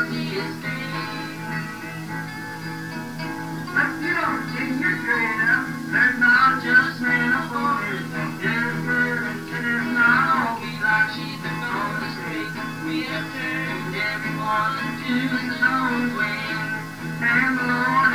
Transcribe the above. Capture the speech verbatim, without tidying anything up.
happiest day. But you don't take your trainer, there's not just metaphors. Jennifer and Jennifer not always like she's been going straight. We have turned everyone to his own way, and the Lord